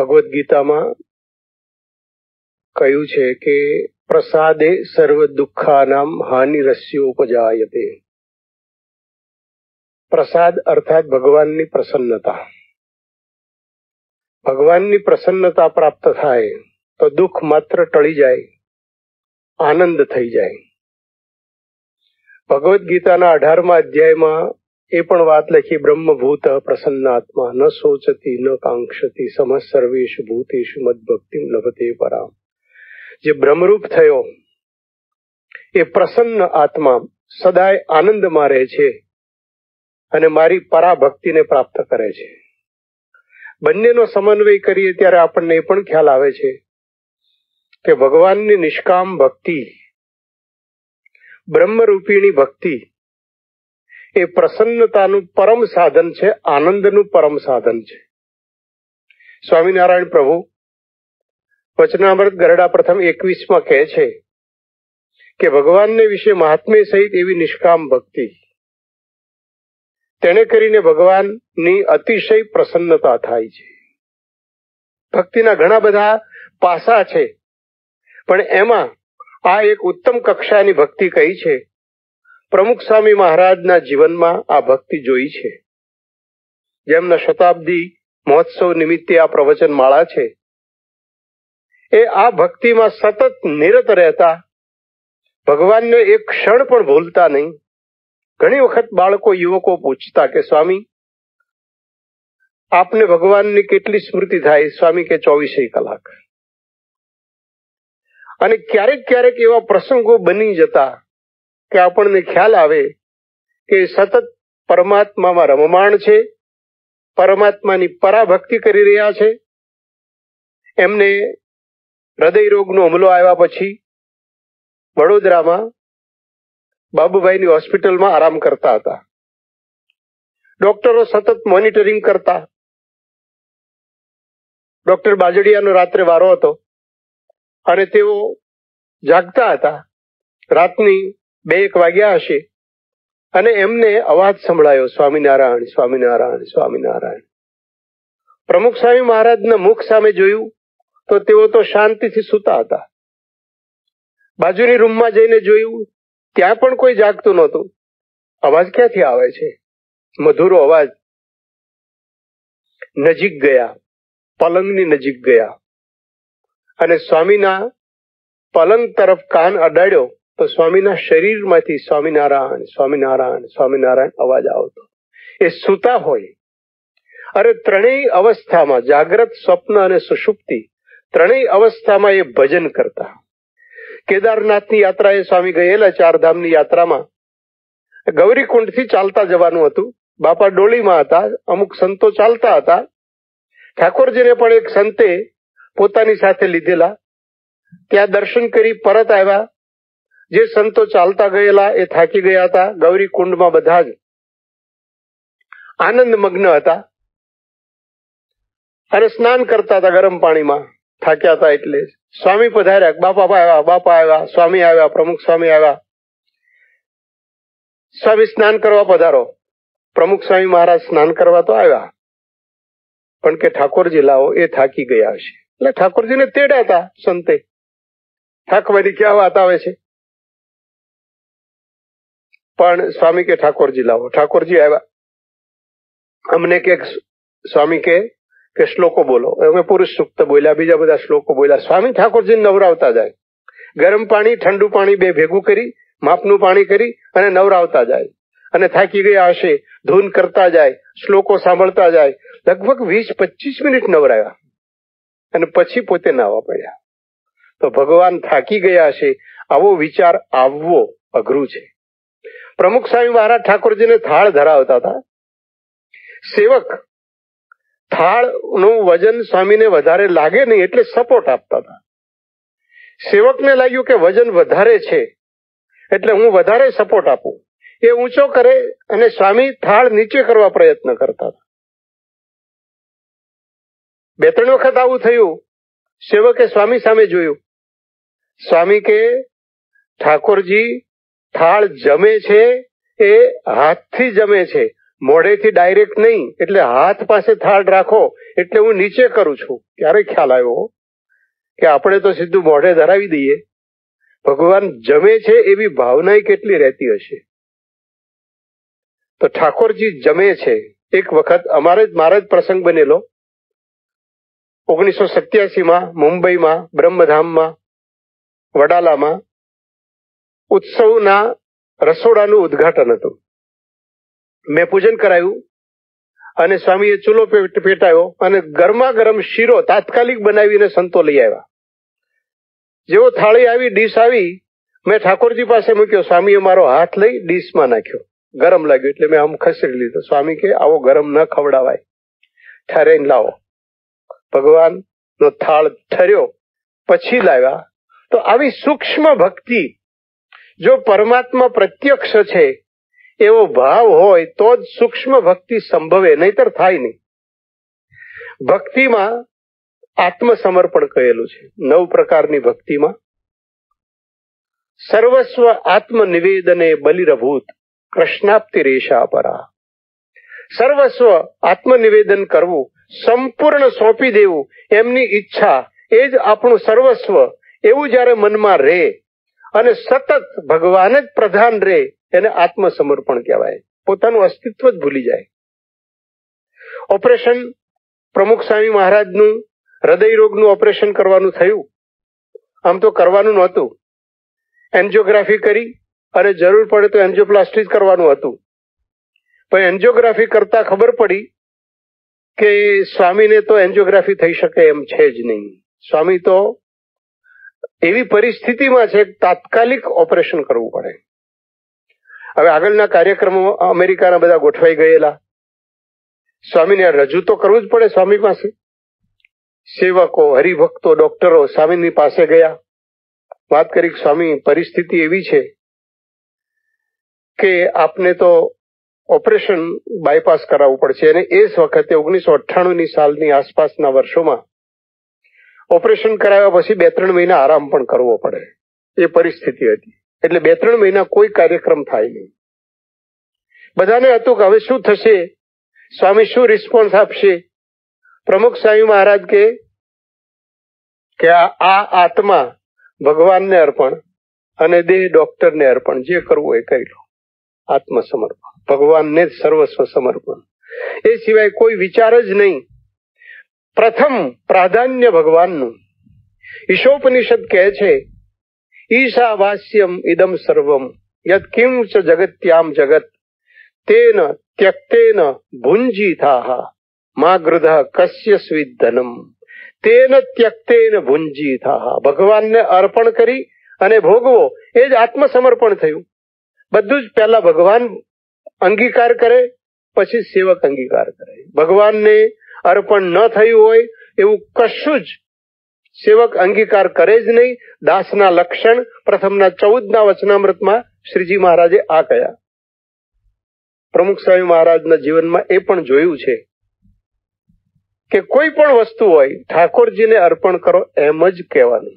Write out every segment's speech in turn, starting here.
ભગવદ્ ગીતામાં કહ્યું છે કે પ્રસાદે સર્વ દુઃખાનામ હાનિરસ્યોપજાયતે. પ્રસાદ અર્થાત ભગવાનની પ્રસન્નતા. ભગવાનની પ્રસન્નતા પ્રાપ્ત થાય તો દુઃખ માત્ર ટળી જાય, આનંદ થઈ જાય. ભગવદ્ ગીતાના 18મા અધ્યાયમાં એ પણ વાત લખી, બ્રહ્મભૂત પ્રસન્નાત્મા ન શોચતી ન કાંક્ષતી સમઃ સર્વેષુ ભૂતેષુ મદ્ભક્તિમ લભતે પરામ. જે બ્રહ્મરૂપ થયો એ પ્રસન્ન આત્મા સદાય આનંદમાં રહે છે અને મારી પરાભક્તિને પ્રાપ્ત કરે છે. બંનેનો સમન્વય કરીએ ત્યારે આપણને એ પણ ખ્યાલ આવે છે કે ભગવાનની નિષ્કામ ભક્તિ, બ્રહ્મરૂપીણી ભક્તિ એ પ્રસન્નતાનું પરમ સાધન છે, આનંદનું પરમ સાધન છે. સ્વામિનારાયણ પ્રભુ વચનામૃત ગરડા પ્રથમ 21માં કહે છે કે ભગવાનને વિશે મહાત્મ્ય સહિત એવી નિષ્કામ ભક્તિ, તેને કરીને ભગવાનની અતિશય પ્રસન્નતા થાય છે. ભક્તિના ઘણા બધા પાસા છે, પણ એમાં આ એક ઉત્તમ કક્ષાની ભક્તિ કહી છે. પ્રમુખ સ્વામી મહારાજના જીવનમાં આ ભક્તિ જોઈ છે. જેમના શતાબ્દી મહોત્સવ નિમિત્તે આ પ્રવચન માળા છે, એ આ ભક્તિમાં સતત નિરત રહેતા, ભગવાનને એક ક્ષણ પણ ભૂલતા નહીં. ઘણી વખત બાળકો, યુવકો પૂછતા કે સ્વામી આપને ભગવાનની કેટલી સ્મૃતિ થાય? સ્વામી કે 24 કલાક. અને ક્યારેક ક્યારેક એવા પ્રસંગો બની જતા કે આપણને ખ્યાલ આવે કે સતત પરમાત્મામાં રમમાણ છે, પરમાત્માની પરાભક્તિ કરી રહ્યા છે. એમને હૃદય રોગનો હુમલો આવ્યા પછી વડોદરામાં બાબુભાઈની હોસ્પિટલમાં આરામ કરતા હતા. ડોક્ટરો સતત મોનિટરિંગ કરતા. ડોક્ટર બાજડિયાનો રાત્રે વારો હતો અને તેઓ જાગતા હતા. રાતની 2-1 વાગ્યા હશે અને એમને અવાજ સંભળાયો, સ્વામિનારાયણ સ્વામિનારાયણ સ્વામિનારાયણ. પ્રમુખ સ્વામી મહારાજના મુખ સામે જોયું તો તેઓ તો શાંતિથી સૂતા હતા. બાજુની રૂમમાં જઈને જોયું, ત્યાં પણ કોઈ જાગતું નહોતું. અવાજ ક્યાંથી આવે છે? મધુરો અવાજ. નજીક ગયા, પલંગની નજીક ગયા અને સ્વામીના પલંગ તરફ કાન અડાડ્યો તો સ્વામીના શરીરમાંથી સ્વામિનારાયણ સ્વામિનારાયણ સ્વામિનારાયણ અવાજ આવતો. એ સૂતા હોય. અરે ત્રણેય અવસ્થામાં, જાગ્રત, સ્વપ્ન અને સુષુપ્તિ, ત્રણેય અવસ્થામાં એ ભજન કરતા. કેદારનાથની યાત્રાએ સ્વામી ગયેલા, 4 ધામની યાત્રામાં ગૌરીકુંડથી ચાલતા જવાનું હતું. બાપા ડોલીમાં હતા, અમુક સંતો ચાલતા હતા. ઠાકોરજીને પણ એક સંતે પોતાની સાથે લીધેલા. ત્યાં દર્શન કરી પરત આવ્યા. જે સંતો ચાલતા ગયેલા એ થાકી ગયા હતા. ગૌરીકુંડમાં બધા જ આનંદ મગ્ન હતા અને સ્નાન કરતા હતા ગરમ પાણીમાં. થાક્યા હતા એટલે સ્વામી પધાર્યા. બાપા આવ્યા, બાપા આવ્યા, સ્વામી આવ્યા, પ્રમુખ સ્વામી આવ્યા. સ્વામી સ્નાન કરવા પધારો. પ્રમુખ સ્વામી મહારાજ સ્નાન કરવા તો આવ્યા, પણ કે ઠાકોરજી લાવો, એ થાકી ગયા હશે. એટલે ઠાકોરજીને તેડ્યા હતા સંતે. થાકવાની ક્યાં વાત આવે છે? પણ સ્વામી કે ઠાકોરજી લાવો. ઠાકોરજી આવ્યા. અમને કે સ્વામી કે શ્લોકો બોલો. અમે પુરુષ સૂક્ત બોલ્યા, બીજા બધા શ્લોકો બોલ્યા. સ્વામી ઠાકોરજીને નવરાવતા જાય. ગરમ પાણી, ઠંડુ પાણી બે ભેગું કરી, માપનું પાણી કરી અને નવરાવતા જાય. અને થાકી ગયા હશે, ધૂન કરતા જાય, શ્લોકો સાંભળતા જાય. લગભગ 20-25 મિનિટ નવરાવ્યા અને પછી પોતે નાવા પડ્યા. તો ભગવાન થાકી ગયા હશે, આવો વિચાર આવવો અઘરું છે. પ્રમુખ સ્વામી મહારાજ ઠાકોરજીને થાળ ધરાવતા હતા. સેવક થાળનું વજન સ્વામીને વધારે લાગે નહીં એટલે સપોર્ટ આપતા હતા. સેવકને લાગ્યું કે વજન વધારે છે એટલે હું વધારે સપોર્ટ આપું. એ ઊંચો કરે અને સ્વામી થાળ નીચે કરવા પ્રયત્ન કરતા હતા. 2-3 વખત આવું થયું. સેવકે સ્વામી સામે જોયું. સ્વામી કે ઠાકોરજી થાળ જમે છે એ હાથથી જમે છે, મોઢેથી ડાયરેક્ટ નહીં. એટલે હાથ પાસે થાળ રાખો એટલે હું નીચે કરું છું. ક્યારે ખ્યાલ આવ્યો કે આપણે તો સીધું મોઢે ધરાવી દઈએ, ભગવાન જમે છે એવી ભાવના કેટલી રહેતી હશે. તો ઠાકોરજી જમે છે. એક વખત મારા જ પ્રસંગ બનેલો 1987 મુંબઈમાં બ્રહ્મધામમાં વડાલામાં ઉત્સવના રસોડાનું ઉદ્ઘાટન હતું. મેં પૂજન કરાયું અને સ્વામીએ ચૂલો પેટાયો અને ગરમા ગરમ શીરો તાત્કાલિક બનાવીને સંતો લઈ આવ્યા. જેવો થાળી આવી, ડીશ આવી, મેં ઠાકોરજી પાસે મૂક્યો. સ્વામીએ મારો હાથ લઈ ડીશમાં નાખ્યો. ગરમ લાગ્યું એટલે મેં આમ ખસેડી લીધો. સ્વામી કે આવો ગરમ ન ખવડાવાય, ઠરેને લાવો. ભગવાન નો થાળ ઠર્યો પછી લાવ્યા. તો આવી સૂક્ષ્મ ભક્તિ, જો પરમાત્મા પ્રત્યક્ષ છે એવો ભાવ હોય તો જ સૂક્ષ્મ ભક્તિ સંભવે, નહીતર થાય નહીં. ભક્તિમાં આત્મસમર્પણ કહેલું છે. 9 પ્રકારની ભક્તિમાં સર્વસ્વ આત્મનિવેદને બલિરભૂત કૃષ્ણાપ્તિ રેશા પરા. સર્વસ્વ આત્મનિવેદન કરવું, સંપૂર્ણ સોંપી દેવું, એમની ઈચ્છા એ જ આપણું સર્વસ્વ, એવું જયારે મનમાં રહે અને સતત ભગવાન જ પ્રધાન રહે, એને આત્મસમર્પણ કહેવાય. પોતાનું અસ્તિત્વ જ ભૂલી જાય. ઓપરેશન પ્રમુખ સ્વામી મહારાજનું હૃદય રોગનું ઓપરેશન કરવાનું થયું. આમ તો કરવાનું નહોતું, એન્જિયોગ્રાફી કરી અને જરૂર પડે તો એન્જિયોપ્લાસ્ટી કરવાનું હતું. પણ એન્જિયોગ્રાફી કરતા ખબર પડી કે સ્વામીને તો એન્જિયોગ્રાફી થઈ શકે એમ છે જ નહીં. સ્વામી તો એવી પરિસ્થિતિમાં છે તાત્કાલિક ઓપરેશન કરવું પડે. હવે આગળના કાર્યક્રમો અમેરિકાના બધા ગોઠવાઈ ગયેલા. સ્વામીને રજૂ તો કરવું જ પડે સ્વામી પાસે. સેવકો, હરિભક્તો, ડોક્ટરો સ્વામીની પાસે ગયા. વાત કરી, સ્વામી પરિસ્થિતિ એવી છે કે આપને તો ઓપરેશન બાયપાસ કરાવવું પડશે. અને એ વખતે 1998 સાલની આસપાસના વર્ષોમાં ઓપરેશન કરાવ્યા પછી 2-3 મહિના આરામ પણ કરવો પડે, એ પરિસ્થિતિ હતી. એટલે 2-3 મહિના કોઈ કાર્યક્રમ થાય નહીં. બધાને હતું કે હવે શું થશે, સ્વામી શું રિસ્પોન્સ આપશે. પ્રમુખ સ્વામી મહારાજ કે આ આત્મા ભગવાનને અર્પણ અને દેહ ડોક્ટરને અર્પણ, જે કરવું એ કરી લો. આત્મસમર્પણ, ભગવાનને જ સર્વસ્વ સમર્પણ, એ સિવાય કોઈ વિચાર જ નહીં. પ્રથમ પ્રાધાન્ય ભગવાનનું. ઈશોપનિષદ કહે છે, ઈશાવાસ્યમ ઇદમ સર્વમ યત્ કિંચ જગત્યામ જગત તેન ત્યક્તેન ભુંજીથાહ મા ગૃધઃ કસ્ય સ્વિદ્ધનમ તેન ત્યક્તેન ભુંજીથાહ. ભગવાનને અર્પણ કરી અને ભોગવો, એ જ આત્મસમર્પણ થયું. બધું જ પહેલા ભગવાન અંગીકાર કરે, પછી સેવક અંગીકાર કરે. ભગવાનને અર્પણ ન થયું હોય એવું કશું જ સેવક અંગીકાર કરે જ નહીં. દાસના લક્ષણ પ્રથમના 14ના વચનામૃતમાં શ્રીજી મહારાજે આ કહ્યા. પ્રમુખ સ્વામી મહારાજના જીવનમાં એ પણ જોયું છે કે કોઈ પણ વસ્તુ હોય ઠાકોરજીને અર્પણ કરો એમ જ કહેવાનું.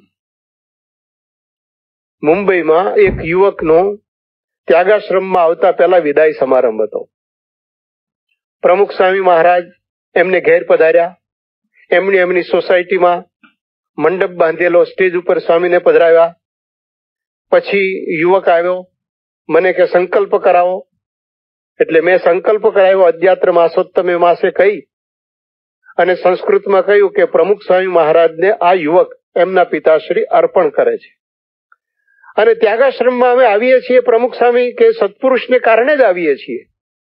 મુંબઈમાં એક યુવકનો ત્યાગાશ્રમમાં આવતા પહેલા વિદાય સમારંભ હતો. પ્રમુખ સ્વામી મહારાજ એમને ઘેર પધાર્યા. એમની સોસાયટીમાં મંડપ બાંધેલો, સ્ટેજ ઉપર સ્વામીને પધરાવ્યા. પછી યુવક આવ્યો, મને કે સંકલ્પ કરાવો. એટલે મેં સંકલ્પ કરાવ્યો અધ્યાત્ર માસોત્તમે માસે કહી અને સંસ્કૃતમાં કહ્યું કે પ્રમુખ સ્વામી મહારાજને આ યુવક એમના પિતાશ્રી અર્પણ કરે છે. અને ત્યાગાશ્રમમાં અમે આવીએ છીએ પ્રમુખ સ્વામી કે સત્પુરુષને કારણે જ આવીએ છીએ.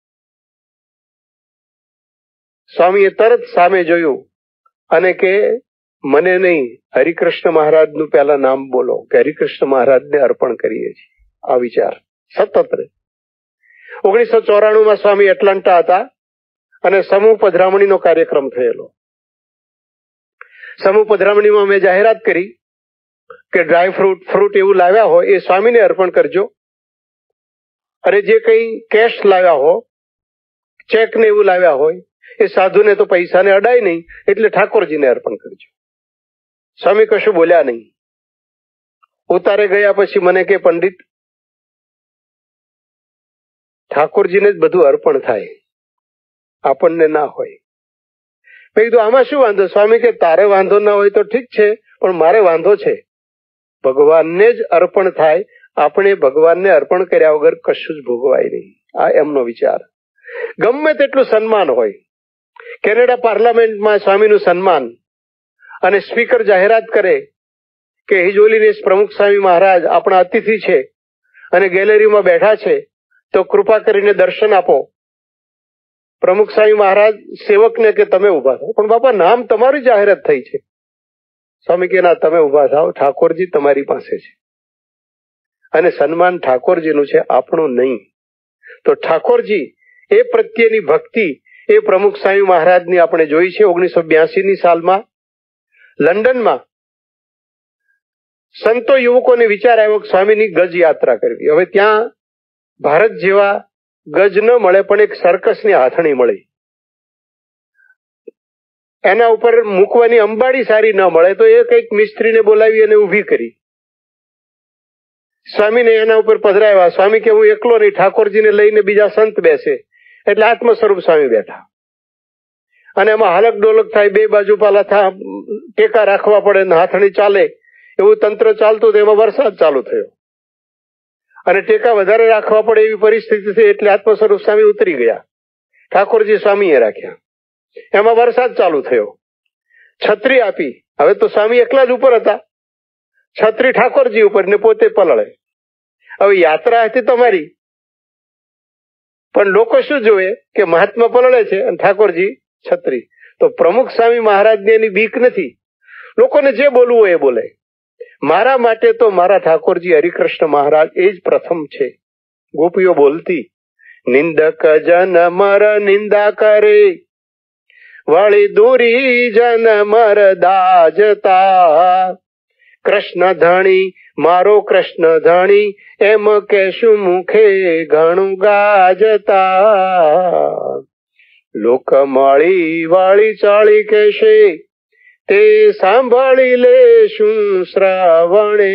સ્વામીએ તરત સામે જોયું અને કે મને નહીં, હરિકૃષ્ણ મહારાજનું પહેલા નામ બોલો, કે હરિકૃષ્ણ મહારાજને અર્પણ કરીએ છીએ. આ વિચાર સતત રહે. 1994માં સ્વામી એટલાન્ટા હતા અને સમૂહ પધરામણીનો કાર્યક્રમ થયેલો. સમૂહ પધરામણીમાં મેં જાહેરાત કરી કે ડ્રાય ફ્રૂટ એવું લાવ્યા હોય એ સ્વામીને અર્પણ કરજો, અને જે કંઈ કેશ લાવ્યા હો, ચેક ને એવું લાવ્યા હોય એ સાધુને તો પૈસાને અડાય નહીં, એટલે ઠાકોરજીને અર્પણ કરજો. સ્વામી કશું બોલ્યા નહીં. ઉતારે ગયા પછી મને કે પંડિત, ઠાકોરજીને જ બધું અર્પણ થાય, આપણને ના હોય. મેં કીધું આમાં શું વાંધો? સ્વામી કે તારે વાંધો ના હોય તો ઠીક છે, પણ મારે વાંધો છે. ભગવાનને જ અર્પણ થાય, આપણે ભગવાનને અર્પણ કર્યા વગર કશું જ ભોગવાય નહીં. આ એમનો વિચાર. ગમે તેટલું સન્માન હોય, કેનેડા પાર્લામેન્ટમાં સ્વામીનું સન્માન, અને સ્પીકર જાહેરાત કરે કે હિજોલીને પ્રમુખ સ્વામી મહારાજ આપણા અતિથિ છે અને ગેલેરીમાં બેઠા છે, તો કૃપા કરીને દર્શન આપો. પ્રમુખ સ્વામી મહારાજ સેવકને કે તમે ઉભા થાઓ. પણ બાપા નામ તમારી જાહેરાત થઈ છે. સ્વામી કે ના, તમે ઉભા થાઓ, ઠાકોરજી તમારી પાસે છે અને સન્માન ઠાકોરજીનું છે, આપણું નહીં. તો ઠાકોરજી એ પ્રત્યેની ભક્તિ એ પ્રમુખ સ્વામી મહારાજની આપણે જોઈ છે. 1982ની સાલમાં લંડનમાં સંતો યુવકોને વિચાર આવ્યો સ્વામીની ગજ યાત્રા કરવી. હવે ત્યાં ભારત જેવા ગજ ન મળે, પણ એક સર્કસની હાથણી મળી. એના ઉપર મૂકવાની અંબાડી સારી ન મળે, તો એ કઈક મિસ્ત્રીને બોલાવી અને ઉભી કરી. સ્વામીને એના ઉપર પધરાવ્યા. સ્વામી કે હું એકલો નહીં, ઠાકોરજીને લઈને બીજા સંત બેસે. એટલે આત્મ સ્વરૂપ સ્વામી બેઠા, અને એમાં હાલક ડોલક થાય, બે બાજુ પાલા ટેકા રાખવા પડે ને હાથણી ચાલે, એવું તંત્ર ચાલતું. એમાં વરસાદ ચાલુ થયો અને ટેકા વધારે રાખવા પડે એવી પરિસ્થિતિ થઈ. એટલે આત્મ સ્વરૂપ સ્વામી ઉતરી ગયા, ઠાકોરજી સ્વામીએ રાખ્યા. એમાં વરસાદ ચાલુ થયો, છત્રી આપી. હવે તો સ્વામી એકલા જ ઉપર હતા, છત્રી ઠાકોરજી ઉપર ને પોતે પલળે. હવે યાત્રા હતી તમારી, પણ લોકો શું જોવે કે મહાત્મા પલળે છે અને ઠાકોરજી છત્રી. તો પ્રમુખ સ્વામી મહારાજની એની બીક નથી, લોકોને જે બોલવું હોય એ બોલે. મારા માટે તો મારા ઠાકોરજી હરિકૃષ્ણ મહારાજ એ જ પ્રથમ છે. ગોપીઓ બોલતી, નિંદક જન મર નિંદા કરે, વળી દૂરી જન મર દાજતા, કૃષ્ણ ધણી મારો કૃષ્ણ ધણી, એમ કેશું મુખે ઘણું ગાજતા. લોક મળી વાળી ચાળી કહેશે, તે સાંભળી લેશું શ્રાવણે,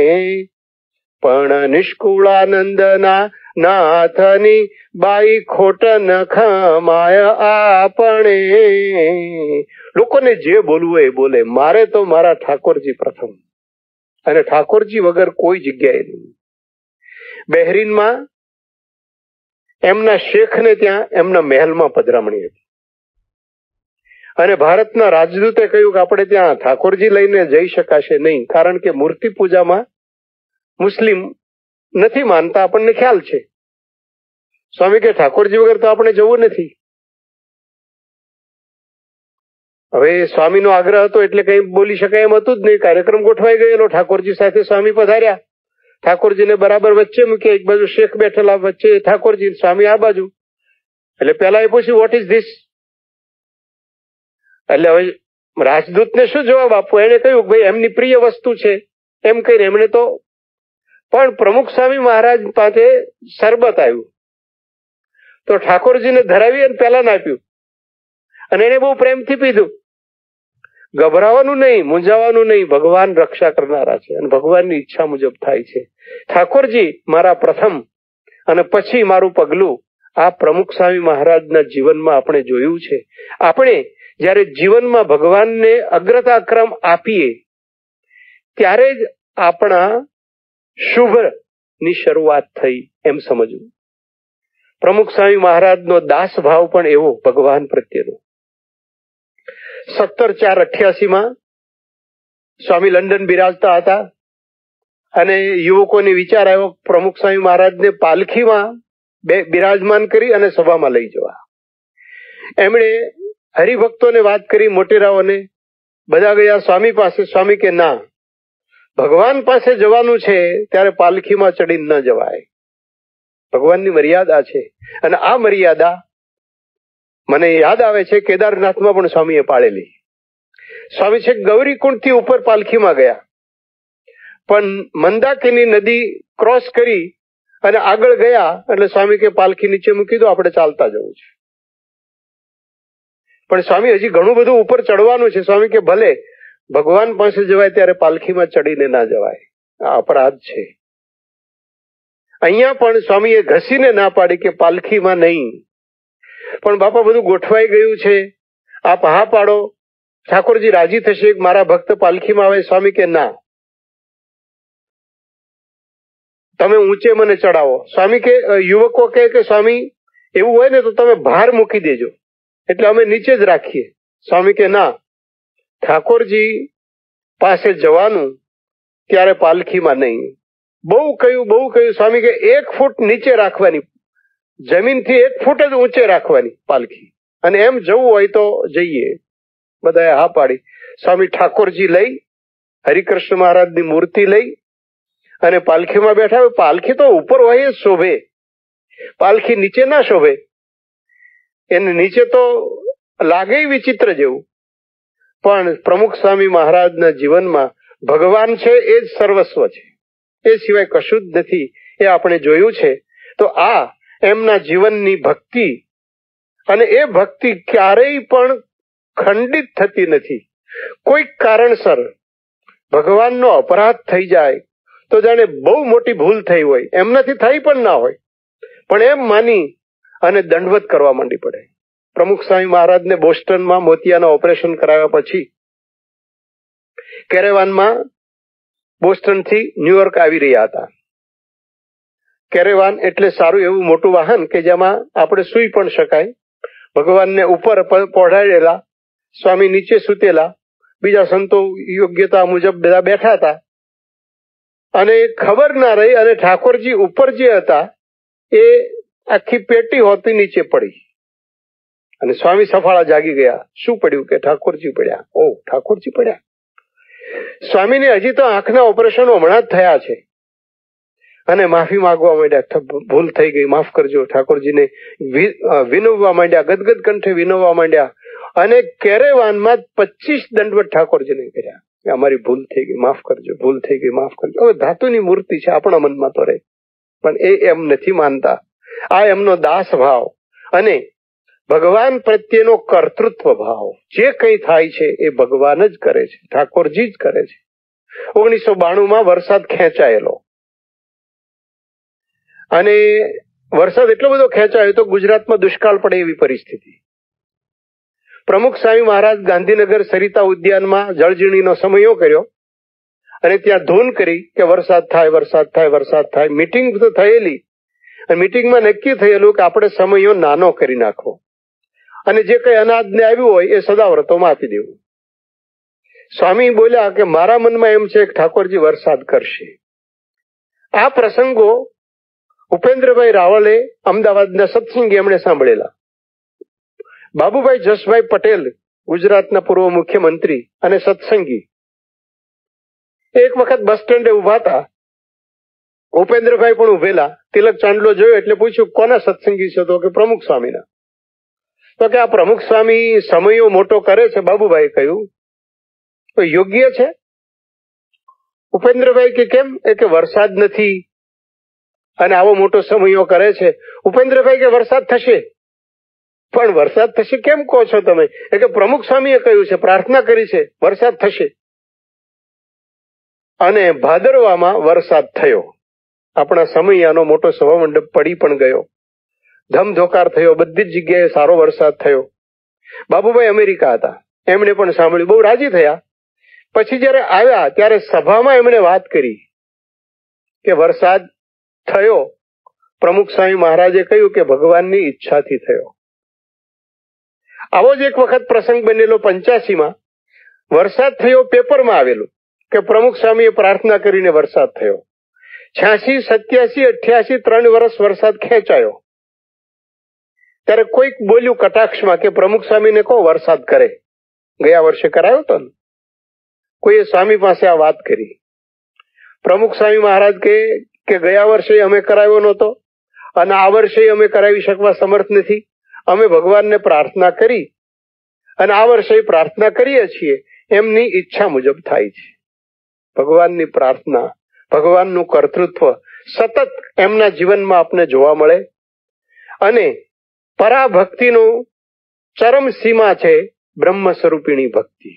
પણ નિષ્કુળાનંદના નાથની બાઈ ખોટ ન ખમાય આપણે. લોકોને જે બોલવું એ બોલે, મારે તો મારા ઠાકોરજી પ્રથમ, અને ઠાકોરજી વગર કોઈ જગ્યાએ નહીં. બહેરીનમાં એમના શેખને ત્યાં એમના મહેલમાં પધરામણી હતી, અને ભારતના રાજદૂતે કહ્યું કે આપણે ત્યાં ઠાકોરજી લઈને જઈ શકાશે નહીં, કારણ કે મૂર્તિ પૂજામાં મુસ્લિમ નથી માનતા, આપણને ખ્યાલ છે. સ્વામી કે ઠાકોરજી વગર તો આપણે જવું નથી. હવે સ્વામીનો આગ્રહ હતો એટલે કઈ બોલી શકાય એમ હતું જ નહીં. કાર્યક્રમ ગોઠવાઈ ગયેલો, ઠાકોરજી સાથે સ્વામી પધાર્યા, ઠાકોરજીને બરાબર વચ્ચે મૂક્યા, એક બાજુ શેખ બેઠેલા, વચ્ચે ઠાકોરજી, સ્વામી આ બાજુ. એટલે પેલા એ પૂછ્યું, વોટ ઇઝ ધીસ? એટલે હવે રાજદૂતને શું જવાબ આપવો? એને કહ્યું ભાઈ એમની પ્રિય વસ્તુ છે એમ કહીને એમણે તો. પણ પ્રમુખ સ્વામી મહારાજ પાસે શરબત આવ્યું, તો ઠાકોરજીને ધરાવી અને પેલા આપ્યું, અને એને બહુ પ્રેમથી પીધું. ગભરાવાનું નહીં, મૂંઝાવાનું નહીં, ભગવાન રક્ષા કરનારા છે અને ભગવાનની ઈચ્છા મુજબ થાય છે. ઠાકોરજી મારા પ્રથમ અને પછી મારું પગલું. આ પ્રમુખ સ્વામી મહારાજના જીવનમાં આપણે જોયું છે. આપણે જયારે જીવનમાં ભગવાનને અગ્રતાક્રમ આપીએ ત્યારે જ આપણા શુભ ની શરૂઆત થઈ એમ સમજવું. પ્રમુખ સ્વામી મહારાજનો દાસ ભાવ પણ એવો ભગવાન પ્રત્યેનો. 17/4/88 સ્વામી લંડન બિરાજતા હતા, અને યુવકોને વિચાર આવ્યો પ્રમુખ સ્વામી મહારાજને પાલખીમાં બિરાજમાન કરી અને સભામાં લઈ જવા. એમણે હરિભક્તોને વાત કરી, મોટેરાઓને, બધા ગયા સ્વામી પાસે. સ્વામી કે ના, ભગવાન પાસે જવાનું છે ત્યારે પાલખીમાં ચડીને ન જવાય. ભગવાનની મર્યાદા છે, અને આ મર્યાદા મને યાદ આવે છે કેદારનાથમાં પણ સ્વામીએ પાળેલી. સ્વામી છે ગૌરીકુંડ થી ઉપર પાલખીમાં ગયા, પણ મંદાકિની નદી ક્રોસ કરી અને આગળ ગયા એટલે સ્વામી કે પાલખી નીચે મૂકી દો, આપણે ચાલતા જવું છે. પણ સ્વામી હજી ઘણું બધું ઉપર ચડવાનું છે. સ્વામી કે ભલે, ભગવાન પાસે જવાય ત્યારે પાલખીમાં ચડીને ના જવાય, આ અપરાધ છે. અહીંયા પણ સ્વામીએ ઘસીને ના પાડી કે પાલખીમાં નહીં. પણ બાપા બધું ગોઠવાઈ ગયું છે, આપ હા પાડો, ઠાકોરજી રાજી થશે કે મારા ભક્ત પાલખીમાં આવે? સ્વામી કે ના, તમે ઊંચે મને ચડાવો. સ્વામી કે યુવકો કે સ્વામી એવું હોય ને તો તમે ભાર મૂકી દેજો, એટલે અમે નીચે જ રાખીએ. સ્વામી કે ના, ઠાકોરજી પાસે જવાનું ત્યારે પાલખીમાં નહીં. બહુ કહ્યું. સ્વામી કે 1 ફૂટ નીચે રાખવાની, જમીનથી 1 ફૂટ જ ઊંચે રાખવાની પાલખી, અને એમ જવું હોય તો જઈએ. બધાએ હા પાડી. સ્વામી ઠાકોરજી લઈ, હરિકૃષ્ણ મહારાજની મૂર્તિ લઈ અને પાલખીમાં બેઠા. પાલખી તો ઉપર હોય જ શોભે, પાલખી નીચે ના શોભે. એને નીચે તો લાગે વિચિત્ર જેવું, પણ પ્રમુખ સ્વામી મહારાજના જીવનમાં ભગવાન છે એ જ સર્વસ્વ છે, એ સિવાય કશું જ નથી. એ આપણે જોયું છે. તો આ એમના જીવનની ભક્તિ, અને એ ભક્તિ ક્યારેય પણ ખંડિત થતી નથી. કોઈક કારણસર ભગવાનનો અપરાધ થઈ જાય તો જાણે બહુ મોટી ભૂલ થઈ હોય, એમનાથી થઈ પણ ના હોય, પણ એમ માની અને દંડવત કરવા માંડી પડે. પ્રમુખ સ્વામી મહારાજને બોસ્ટનમાં મોતિયાના ઓપરેશન કરાવ્યા પછી કેરેવાનમાં બોસ્ટનથી ન્યુયોર્ક આવી રહ્યા હતા. કેરેવાન એટલે સારું એવું મોટું વાહન કે જેમાં આપણે સૂઈ પણ શકાય. ભગવાનને ઉપર પહોંચાડેલા, સ્વામી નીચે સૂતેલા, બીજા સંતો યોગ્યતા મુજબ બધા બેઠા હતા. અને ખબર ના રહી અને ઠાકોરજી ઉપર જે હતા એ આખી પેટી હોતી નીચે પડી અને સ્વામી સફાળા જાગી ગયા. શું પડ્યું? કે ઠાકોરજી પડ્યા. ઓહ, ઠાકોરજી પડ્યા. સ્વામીને હજી તો આંખના ઓપરેશનો હમણાં જ થયા છે અને માફી માંગવા માંડ્યા. ભૂલ થઈ ગઈ, માફ કરજો. ઠાકોરજીને વિનવવા માંડ્યા, ગદગદ કંઠે વિનવવા માંડ્યા. અને કેરેવાનમાં 25 દંડવત ઠાકોરજીને કર્યા. અમારી ભૂલ થઈ ગઈ, માફ કરજો, ભૂલ થઈ ગઈ, માફ કરજો. હવે ધાતુની મૂર્તિ છે, આપણા મનમાં તો રહે, પણ એ એમ નથી માનતા. આ એમનો દાસ ભાવ અને ભગવાન પ્રત્યેનો કર્તૃત્વ ભાવ. જે કંઈ થાય છે એ ભગવાન જ કરે છે, ઠાકોરજી જ કરે છે. 1992 વરસાદ ખેંચાયેલો, અને વરસાદ એટલો બધો ખેંચાયો તો ગુજરાતમાં દુષ્કાળ પડે એવી પરિસ્થિતિ. પ્રમુખ સ્વામી મહારાજ ગાંધીનગર સરિતા ઉદ્યાનમાં જળઝીણીનો સમયો કર્યો અને ત્યાં ધૂન કરી કે વરસાદ થાય, વરસાદ થાય, વરસાદ થાય. મીટિંગ તો થયેલી અને મીટિંગમાં નક્કી થયેલું કે આપણે સમયો નાનો કરી નાખવો અને જે કઈ અનાજને આવ્યું હોય એ સદાવ્રતોમાં આપી દેવું. સ્વામી બોલ્યા કે મારા મનમાં એમ છે કે ઠાકોરજી વરસાદ કરશે. આ પ્રસંગો ઉપેન્દ્રભાઈ રાવલે અમદાવાદના સત્સંગી એમણે સાંભળેલા. બાબુભાઈ જસભાઈ પટેલ ગુજરાતના પૂર્વ મુખ્યમંત્રી અને સત્સંગી એક વખત બસ સ્ટેન્ડે ઉભા હતા. ઉપેન્દ્રભાઈ પણ ઉભેલા. તિલક ચાંદલો જોયો એટલે પૂછ્યું કોના સત્સંગી છે? તો કે પ્રમુખ સ્વામીના. તો કે આ પ્રમુખ સ્વામી સમયો મોટો કરે છે. બાબુભાઈ કહ્યું તો યોગ્ય છે? ઉપેન્દ્રભાઈ કે કેમ? એ કે વરસાદ નથી અને આવો મોટો સમયો કરે છે. ઉપેન્દ્રભાઈ કે વરસાદ થશે. પણ વરસાદ થશે કેમ કહો છો તમે? એ કે પ્રમુખ સ્વામીએ કહ્યું છે, પ્રાર્થના કરી છે, વરસાદ થશે. અને ભાદરવામાં વરસાદ થયો. આપણા સમયાનો મોટો સભા મંડપ પડી પણ ગયો, ધમધોકાર થયો, બધી જ જગ્યાએ સારો વરસાદ થયો. બાબુભાઈ અમેરિકા હતા, એમણે પણ સાંભળ્યું, બહુ રાજી થયા. પછી જયારે આવ્યા ત્યારે સભામાં એમણે વાત કરી કે વરસાદ થયો. પ્રમુખ સ્વામી મહારાજે કહ્યું કે ભગવાનની ઈચ્છાથી થયો. આવો જ એક વખત પ્રસંગ બનેલો 85માં. વરસાદ થયો, પેપરમાં આવેલું કે પ્રમુખ સ્વામીએ પ્રાર્થના કરીને વરસાદ થયો. 86, 87, 88 3 વર્ષ વરસાદ ખેંચાયો. ત્યારે કોઈક બોલ્યું કટાક્ષમાં કે પ્રમુખ સ્વામીને કહો વરસાદ કરે. ગયા વર્ષે કરાયો હતો ને. કોઈએ સ્વામી પાસે આ વાત કરી. પ્રમુખ સ્વામી મહારાજ કે ગયા વર્ષે અમે કરાવ્યો નહોતો અને આ વર્ષે અમે કરાવી શકવા સમર્થ નથી. અમે ભગવાનને પ્રાર્થના કરી અને આ વર્ષે પ્રાર્થના કરીએ છીએ, એમની ઈચ્છા મુજબ થાય છે. ભગવાનની પ્રાર્થના, ભગવાનનું કર્તૃત્વ સતત એમના જીવનમાં આપને જોવા મળે. અને પરાભક્તિનું ચરમ સીમા છે બ્રહ્મ સ્વરૂપિણી ભક્તિ.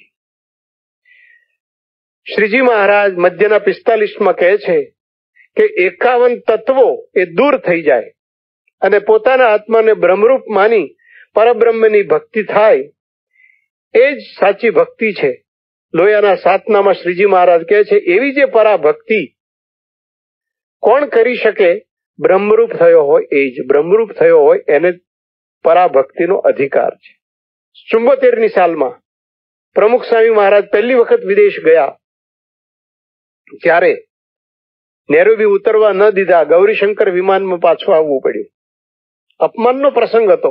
શ્રીજી મહારાજ મધ્યના 45માં કહે છે કે 51 તત્વો એ દૂર થઈ જાય અને પોતાના આત્માને બ્રહ્મરૂપ માની પરબ્રહ્મની ભક્તિ થાય. એ જ સાચી ભક્તિ છે. લોયાના સાતનામાં શ્રીજી મહારાજ કહે છે, એવી જે પરાભક્તિ કોણ કરી શકે? બ્રહ્મરૂપ થયો હોય એ જ. બ્રહ્મરૂપ થયો હોય એને પરાભક્તિનો અધિકાર છે. 74ની સાલમાં પ્રમુખ સ્વામી મહારાજ પહેલી વખત વિદેશ ગયા. ત્યારે નેરોબી ઉતરવા ન દીધા. ગૌરીશંકર વિમાનમાં પાછું આવવું પડ્યું. અપમાનનો પ્રસંગ હતો.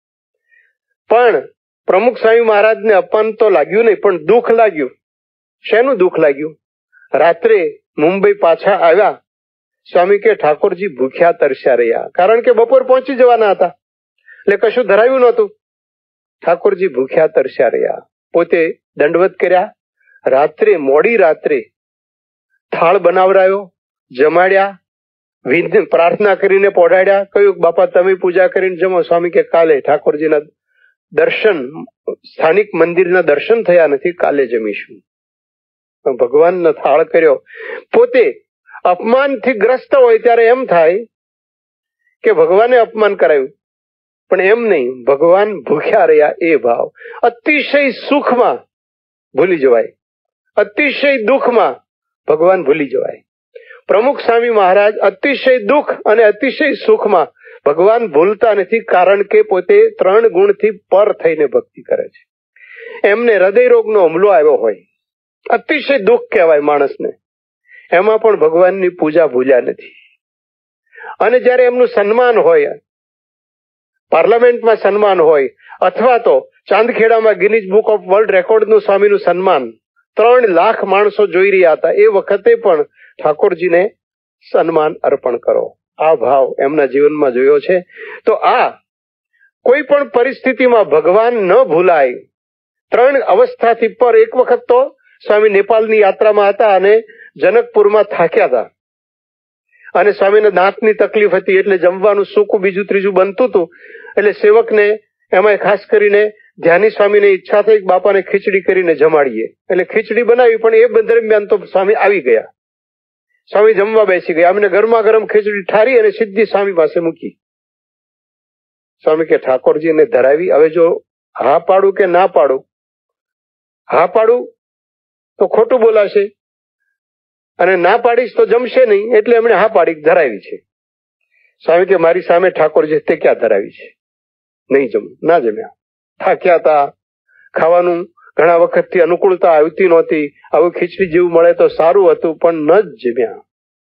પણ પ્રમુખ સ્વામી મહારાજને અપમાન તો લાગ્યું નહીં, પણ દુઃખ લાગ્યું. શેનું દુઃખ લાગ્યું? રાત્રે મુંબઈ પાછા આવ્યા. સ્વામી કે ઠાકોરજી ભૂખ્યા તરસ્યા રહ્યા, કારણ કે બપોર પહોંચી જવાના હતા એટલે કશું ધરાવ્યું નહોતું. ઠાકોરજી ભૂખ્યા તરસ્યા રહ્યા. પોતે દંડવત કર્યા. રાત્રે મોડી રાત્રે થાળ બનાવરાયો, જમાડ્યા, પ્રાર્થના કરીને પોઢાડ્યા. કહ્યું બાપા તમે પૂજા કરીને જમો. સ્વામી કે કાલે ઠાકોરજીના દર્શન, સ્થાનિક મંદિરના દર્શન થયા નથી, કાલે જમીશું. ભગવાનનો થાળ કર્યો. પોતે અપમાનથી ગ્રસ્ત હોય ત્યારે એમ થાય કે ભગવાને અપમાન કરાયું, પણ એમ નહીં. ભગવાન ભૂખ્યા રહ્યા એ ભાવ. અતિશય સુખમાં ભૂલી જવાય, અતિશય દુઃખમાં ભગવાન ભૂલી જવાય. પ્રમુખ સ્વામી મહારાજ અતિશય દુઃખ અને અતિશય સુખમાં ભગવાન ભૂલતા નથી, કારણ કે પોતે 3 ગુણથી પર થઈને ભક્તિ કરે છે. એમને હૃદય રોગનો હુમલો આવ્યો હોય, અતિશય દુઃખ કહેવાય માણસને, એમાં પણ ભગવાનની પૂજા ભૂલ્યા નથી. અને જયારે એમનું સન્માન હોય, પાર્લામેન્ટમાં સન્માન હોય, અથવા તો ચાંદખેડામાં ગિનીઝ બુક ઓફ વર્લ્ડ રેકોર્ડનું સ્વામીનું સન્માન 3 લાખ માણસો જોઈ રહ્યા હતા, એ વખતે પણ ઠાકોરજીને સન્માન અર્પણ કરો. આ ભાવ એમના જીવનમાં જોયો છે. તો આ કોઈ પણ પરિસ્થિતિમાં ભગવાન ન ભૂલાય. 3 અવસ્થાથી પર. એક વખત તો સ્વામી નેપાળની યાત્રામાં હતા અને જનકપુરમાં થાક્યા હતા, અને સ્વામીને દાંતની તકલીફ હતી, એટલે જમવાનું સૂકું બીજું ત્રીજું બનતું હતું. એટલે સેવકને, એમાં ખાસ કરીને ધ્યાની સ્વામીને ઈચ્છા થઈ કે બાપાને ખીચડી કરીને જમાડીએ. એટલે ખીચડી બનાવી, પણ એ દરમિયાન તો સ્વામી આવી ગયા. સ્વામી જમવા બેસી ગયા. અમને ગરમા ગરમ ખીચડી ઠારી અને સીધી સ્વામી પાસે મૂકી. સ્વામી કે ઠાકોરજીને ધરાવી. હવે જો હા પાડું કે ના પાડું? હા પાડું તો ખોટું બોલાશે, અને ના પાડીશ તો જમશે નહીં, એટલે એમણે હા પાડી ધરાવી છે. સ્વામી કે મારી સામે ઠાકોરજી તે ક્યાં ધરાવી છે? નહીં જમું. ના જમ્યા. થાક્યા હતા. ખાવાનું ઘણા વખતથી અનુકૂળતા આવતી નહોતી. આવું ખીચડી જેવું મળે તો સારું હતું, પણ ન જ જમ્યા.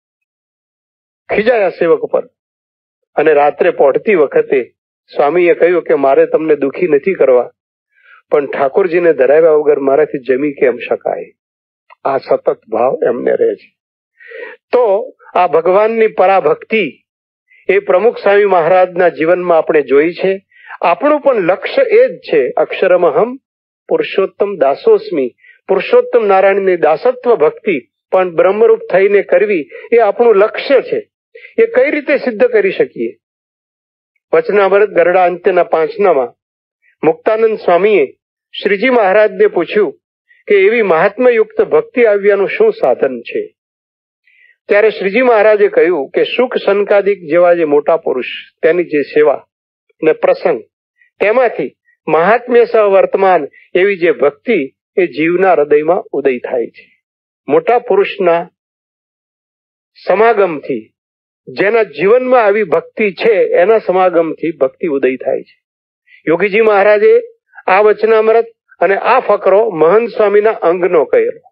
ખીજાયા સેવક પર. અને રાત્રે પહોંચતી વખતે સ્વામીએ કહ્યું કે મારે તમને દુઃખી નથી કરવા, પણ ઠાકોરજીને ધરાવ્યા વગર મારાથી જમી કેમ શકાય? આ સતત ભાવ એમને રહે છે. તો આ ભગવાનની પરાભક્તિ એ પ્રમુખ સ્વામી મહારાજના જીવનમાં આપણે જોઈ છે. આપણું પણ લક્ષ્ય એ જ છે. અક્ષરમહમ પુરુષોત્તમ દાસોસ્મી. પુરુષોત્તમ નારાયણની દાસત્વ ભક્તિ પણ બ્રહ્મરૂપ થઈને કરવી એ આપણું લક્ષ્ય છે. એ કઈ રીતે સિદ્ધ કરી શકીએ? વચનામૃત ગરડા અંત્યના 5નામાં મુક્તાનંદ સ્વામીએ શ્રીજી મહારાજને પૂછ્યું કે એવી મહાત્મયુક્ત ભક્તિ આવ્યાનું શું સાધન છે? ત્યારે શ્રીજી મહારાજે કહ્યું કે સુખ સંકાદિક જેવા જે મોટા પુરુષ, તેની જે સેવા ને પ્રસંગ, તેમાંથી મહાત્મ્ય સહ વર્તમાન એવી જે ભક્તિ એ જીવના હૃદયમાં ઉદય થાય છે. મોટા પુરુષના સમાગમથી, જેના જીવનમાં આવી ભક્તિ છે, એના સમાગમથી ભક્તિ ઉદય થાય છે. યોગીજી મહારાજે આ વચનામૃત અને આ ફકરો મહંત સ્વામીના અંગનો કહેલો.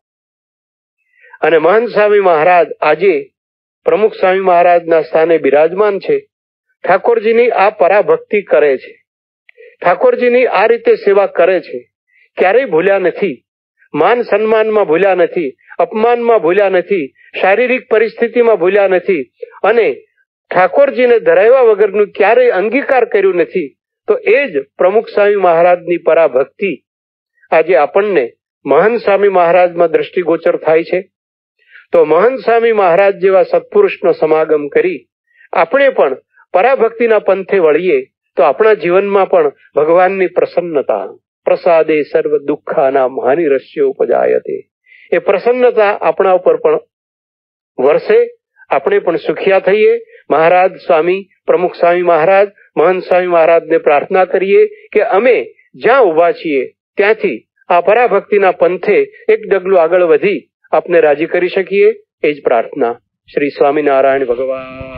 અને મહંત સ્વામી મહારાજ આજે પ્રમુખ સ્વામી મહારાજના સ્થાને બિરાજમાન છે. ઠાકોરજીની આ પરાભક્તિ કરે છે, ઠાકોરજીની આ રીતે સેવા કરે છે. ક્યારેય ભૂલ્યા નથી. માન સન્માનમાં ભૂલ્યા નથી, અપમાનમાં ભૂલ્યા નથી, શારીરિક પરિસ્થિતિમાં ભૂલ્યા નથી, અને ઠાકોરજીને ધરાવ્યા વગરનું ક્યારેય અંગીકાર કર્યું નથી. તો એ જ પ્રમુખ સ્વામી મહારાજની પરાભક્તિ આજે આપણને મહંત સ્વામી મહારાજમાં દ્રષ્ટિગોચર થાય છે. તો મહંત સ્વામી મહારાજ જેવા સત્પુરુષનો સમાગમ કરી આપણે પણ પરાભક્તિના પંથે વળીએ તો આપણા જીવનમાં પણ ભગવાનની પ્રસન્નતા, પ્રસાદે સર્વ દુઃખાનામ હાનિરસ્ય ઉપજાયતે, એ પ્રસન્નતા આપણા ઉપર પણ વરસે. આપણે પણ સુખિયા થઈએ. મહારાજ સ્વામી, પ્રમુખ સ્વામી મહારાજ, મહંત સ્વામી મહારાજને પ્રાર્થના કરીએ કે અમે જ્યાં ઉભા છીએ ત્યાંથી આ પરાભક્તિના પંથે એક ડગલું આગળ વધી આપને રાજી કરી શકીએ એ જ પ્રાર્થના. શ્રી સ્વામિનારાયણ ભગવાન.